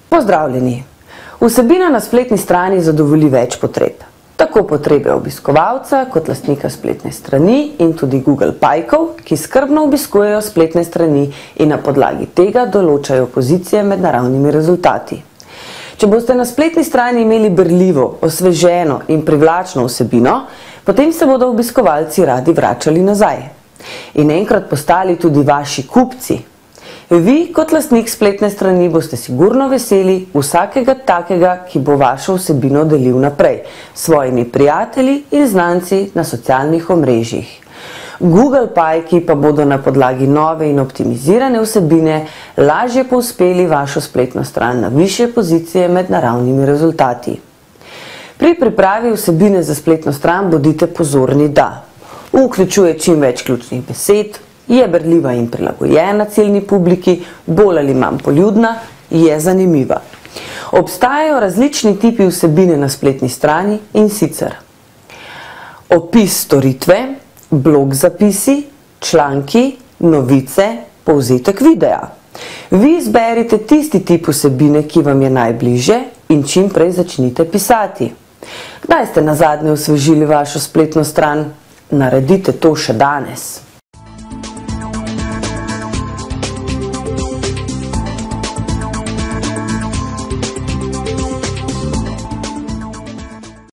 Pozdravljeni! Vsebina na spletni strani zadovolji več potreb. Tako potrebe obiskovalca kot lastnika spletne strani in tudi Google pajkov, ki skrbno obiskujejo spletne strani in na podlagi tega določajo pozicije med naravnimi rezultati. Če boste na spletni strani imeli berljivo, osveženo in privlačno vsebino, potem se bodo obiskovalci radi vračali nazaj. In enkrat postali tudi vaši kupci. Vi, kot lastnik spletne strani, boste sigurno veseli vsakega takega, ki bo vašo vsebino delil naprej s svojimi prijatelji in znanci na socialnih omrežjih. Google pajki pa bodo na podlagi nove in optimizirane vsebine lažje povzpeli vašo spletno stran na višje pozicije med naravnimi rezultati. Pri pripravi vsebine za spletno stran bodite pozorni, da vključuje čim več ključnih besed, je berljiva in prilagojena ciljni publiki, bolj ali manj poljudna, je zanimiva. Obstajajo različni tipi vsebine na spletni strani in sicer opis storitve, blog zapisi, članki, novice, povzetek videa. Vi izberite tisti tip vsebine, ki vam je najbližje in čim prej začnite pisati. Kdaj ste nazadnje osvežili vašo spletno stran? Naredite to še danes.